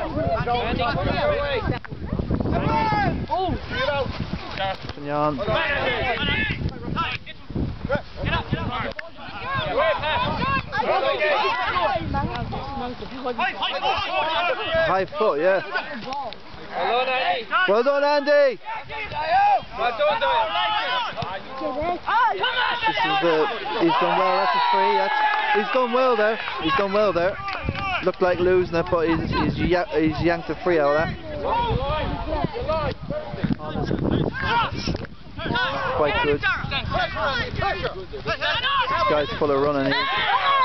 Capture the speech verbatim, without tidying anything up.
Jan. High foot, yeah. Well done, Andy. This is the, he's done well. That's a free. That's, he's done well there. He's done well there. Looked like losing it, but he's he's, he's yanked a free out of that. Quite good. This guy's full of running here.